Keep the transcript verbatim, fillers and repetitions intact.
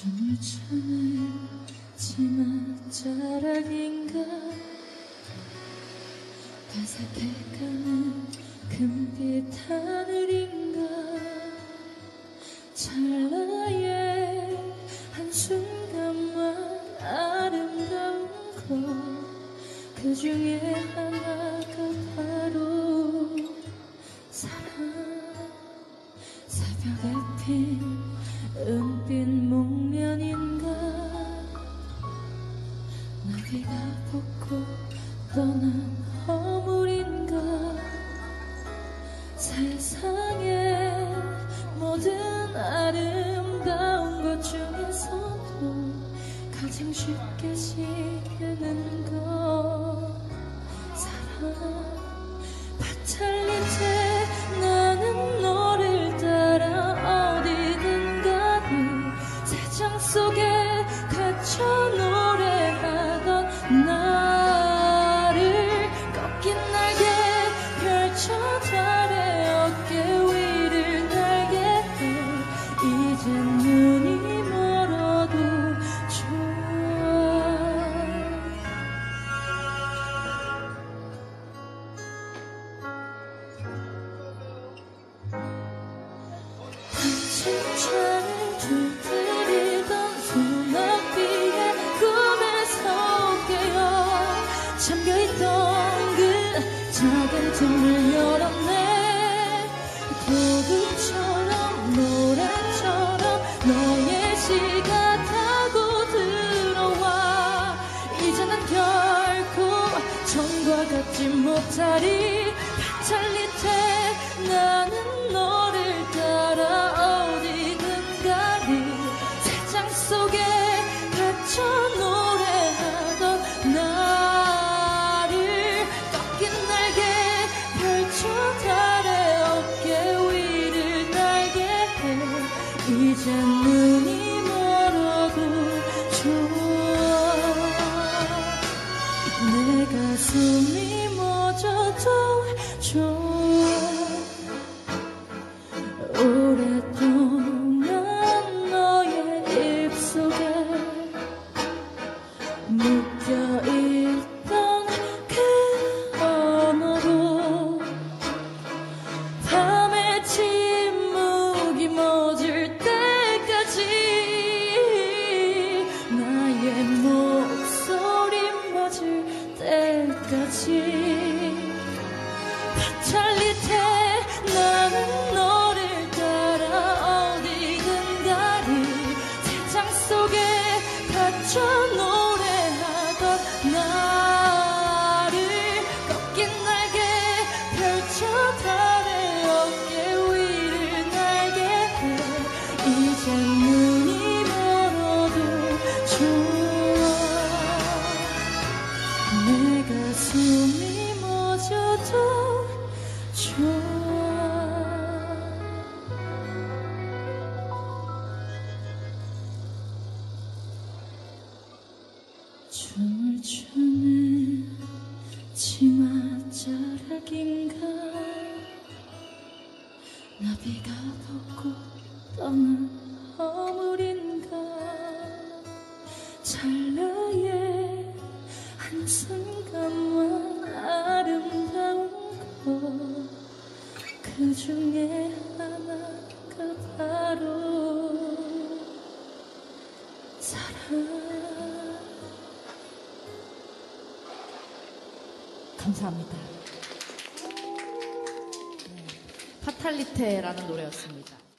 춤을 추는 치맛자락인가 바삭해가는 금빛 하늘인가 찰나의 한순간만 아름다운 것 그 중에 하나가 바로 사랑 새벽에 핀 은빛 목련인가 나비가 벚꽃 떠난 허물인가 세상의 모든 아름다운 것 중에서도 가장 쉽게 식는 것 사랑 파탈리테 나는 너를 따라 어디든 가니 세상 속에 갇혀 노래하던 나를 꺾인 날개 펼쳐 달의 어깨 위를 날게 해 이젠 눈이 멀어도 좋아 칭찬을 두드리던 소나비의 꿈에 섞여 잠겨있던 그 작은 틈을 열었네 도둑처럼 노래처럼 너의 시가 타고 들어와 이제는 결코 전과 같지 못하리 파탈리테 나는 너를 따라 어디든 가리 세상 속에 갇혀 노래하던 나를 꺾인 날개 펼쳐 달의 어깨 위를 날게 해 이젠 눈이 멀어도 좋아 내 가슴이 멎어도 좋아 오랫동안 너의 입속에 묶여있던 그 언어로 밤의 침묵이 멎을 때까지 나의 목소리 멎을 때까지 파탈리테 나는 너를 따라 어디든 가리 세상 속에 갇혀 노래하던 나를 꺾인 날개 펼쳐 달의 어깨 위를 날게 해 이젠 눈이 멀어도 좋아 내 가슴이 멎어도 좋아 춤을 추는 치맛자락인가 나비가 벚꽃 떠난 허물인가 찰나의 한순간만 아름다운 것 그 중에 하나가 바로 사랑 감사합니다. 네, 파탈리테라는 노래였습니다.